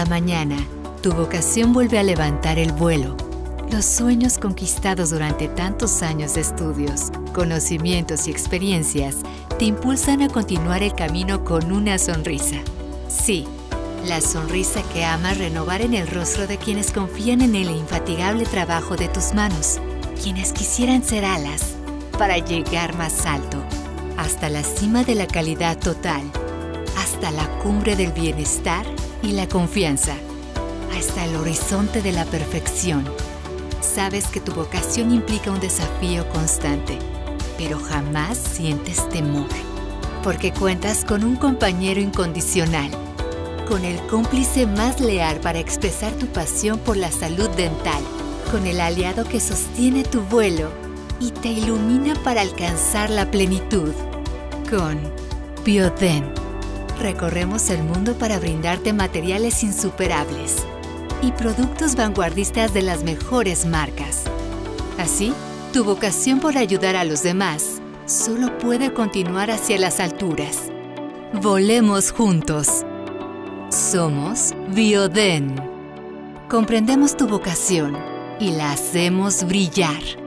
Cada mañana, tu vocación vuelve a levantar el vuelo. Los sueños conquistados durante tantos años de estudios, conocimientos y experiencias te impulsan a continuar el camino con una sonrisa. Sí, la sonrisa que amas renovar en el rostro de quienes confían en el infatigable trabajo de tus manos, quienes quisieran ser alas para llegar más alto, hasta la cima de la calidad total, hasta la cumbre del bienestar y la confianza, hasta el horizonte de la perfección. Sabes que tu vocación implica un desafío constante, pero jamás sientes temor, porque cuentas con un compañero incondicional, con el cómplice más leal para expresar tu pasión por la salud dental, con el aliado que sostiene tu vuelo y te ilumina para alcanzar la plenitud. Con Bioden, recorremos el mundo para brindarte materiales insuperables y productos vanguardistas de las mejores marcas. Así, tu vocación por ayudar a los demás solo puede continuar hacia las alturas. Volemos juntos. Somos Bioden. Comprendemos tu vocación y la hacemos brillar.